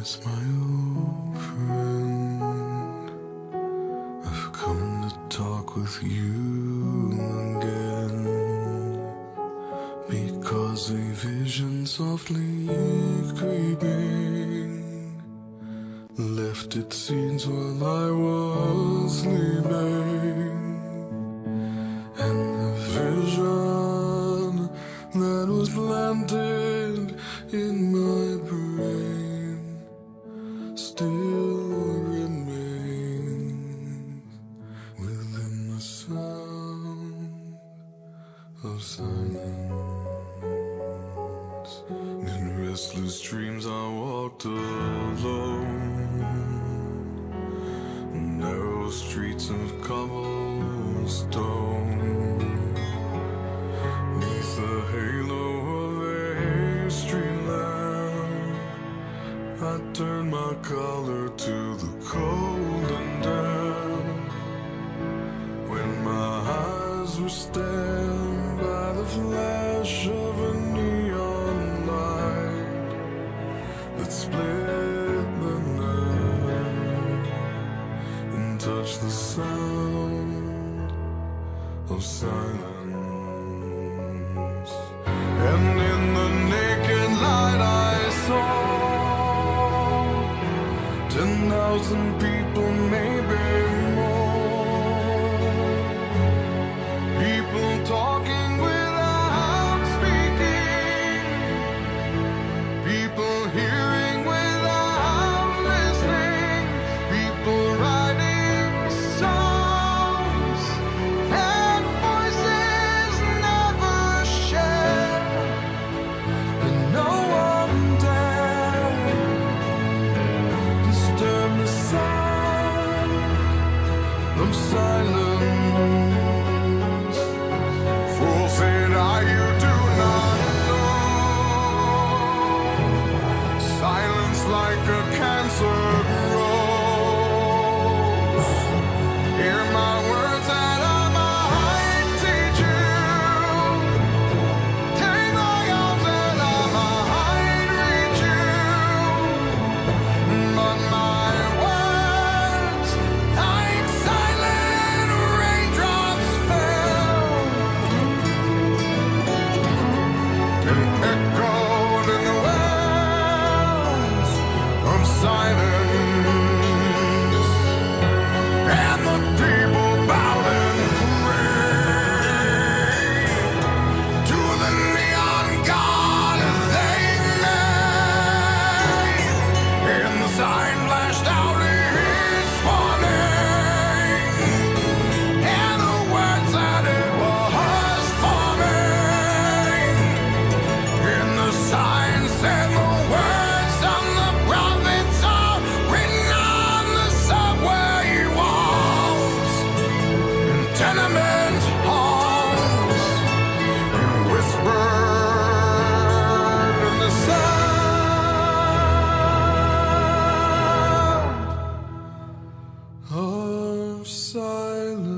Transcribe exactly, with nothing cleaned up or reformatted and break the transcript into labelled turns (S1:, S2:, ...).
S1: It's my old friend. I've come to talk with you again, because a vision softly creeping left its seeds while I was sleeping. And the vision that was planted in my brain still remains within the sound of silence. In restless dreams I walked alone, narrow streets of cobblestone. Neath the halo of a street lamp, I turned my collar to the cold and damp. When my eyes were stabbed by the flash of a neon light that split the night and touched the sound of silence. And in the naked light I saw ten thousand people, maybe more. People talking without speaking, people hearing without listening, people writing songs that voices never share, and no one dared disturb the sound of silence. Fool, said I, you do not know. Silence like a cancer grows. Hear my words that I might teach you. Take my arms that I might reach you. But my words, like silent raindrops, fell and echoed in the wells of silence. And the people bowed and prayed to the neon god they made. And the sign flashed out his warning, and the words that it was forming. And the sign said the words of the prophets are written on the subway walls, in tenement halls, and whispered in the sound of silence.